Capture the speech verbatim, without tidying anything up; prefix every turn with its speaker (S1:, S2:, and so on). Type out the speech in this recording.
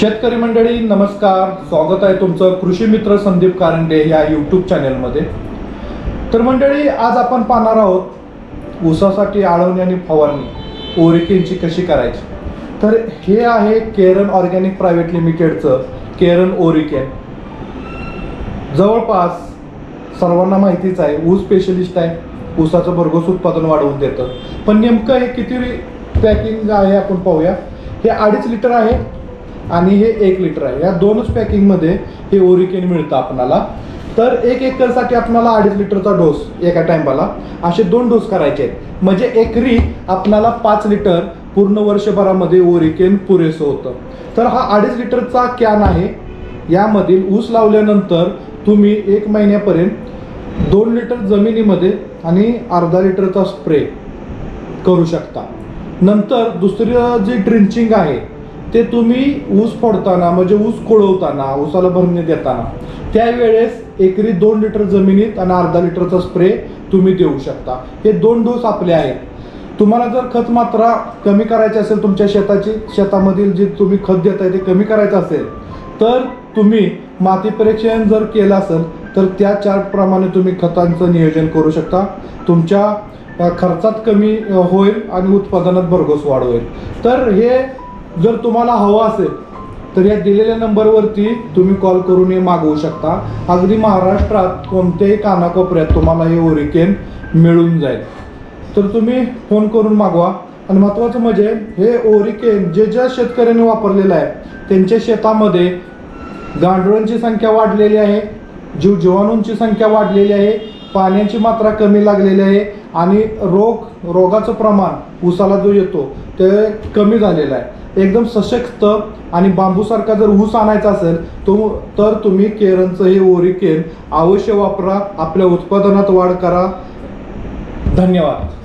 S1: शेतकरी मंडळी नमस्कार, स्वागत आहे तुमचं कृषी मित्र संदीप कारंडे या यूट्यूब चॅनलमध्ये। तर मंडळी, आज आपण पाहणार आहोत ऊसासाठी आळवणी आणि फवारणी ओरिकेनची कशी करायची। तर हे आहे केरन ऑर्गॅनिक प्रायव्हेट लिमिटेडचं केरन ओरिकेन। जवळपास सर्वांना माहितीच आहे, ऊस स्पेशलिस्ट आहे, ऊसाचं भरघोस उत्पादन वाढवून देतं। पण नेमकं हे किती पॅकिंग आहे आपण पाहूया। हे अडीच लिटर आहे आणि हे एक लिटर आहे। या दोनच पॅकिंगमध्ये हे ओरिकेन मिळतं आपल्याला। तर एक एकरसाठी आपल्याला अडीच लिटरचा डोस एका टायमाला असे दोन डोस करायचे आहेत, म्हणजे एकरी आपल्याला पाच लिटर पूर्ण वर्षभरामध्ये ओरिकेन पुरेसं होतं। तर हा अडीच लिटरचा कॅन आहे। यामधील ऊस लावल्यानंतर तुम्ही एक महिन्यापर्यंत दोन लिटर जमिनीमध्ये आणि अर्धा लिटरचा स्प्रे करू शकता। नंतर दुसरं जे ड्रिंचिंग आहे ते तुम्ही ऊस फोडताना, म्हणजे ऊस कोळवताना, ऊसाला भरणी देताना त्यावेळेस एकरी दोन लिटर जमिनीत आणि अर्धा लिटरचा स्प्रे तुम्ही देऊ शकता। हे दोन डोस आपले आहेत। तुम्हाला जर खत मात्रा कमी करायची असेल, तुमच्या शेताची शेतामधील जे तुम्ही खत देताय ते कमी करायचं असेल, तर तुम्ही माती परीक्षण जर केलं असेल तर त्या चार्टप्रमाणे तुम्ही खतांचं नियोजन करू शकता। तुमच्या खर्चात कमी होईल आणि उत्पादनात भरघोस वाढ होईल। तर हे जर तुम्हाला हवं असेल तर या दिलेल्या नंबरवरती तुम्ही कॉल करून हे मागवू शकता। अगदी महाराष्ट्रात कोणत्याही कानाकोपऱ्यात तुम्हाला हे ओरिकेन मिळून जाईल। तर तुम्ही फोन करून मागवा। आणि महत्त्वाचं म्हणजे हे ओरिकेन जे ज्या शेतकऱ्यांनी वापरलेलं आहे त्यांच्या शेतामध्ये गांडुळांची संख्या वाढलेली आहे, जीव जीवाणूंची संख्या वाढलेली आहे, पाण्याची मात्रा कमी लागलेली आहे आणि रोग रोगाचं प्रमाण ऊसाला जो येतो ते कमी झालेलं आहे। एकदम सशक्त आणि बांबूसारखा जर ऊस आणायचा असेल तो तर तुम्ही केरनचं हे ओरिकेन अवश्य वापरा। आपल्या उत्पादनात वाढ करा। धन्यवाद।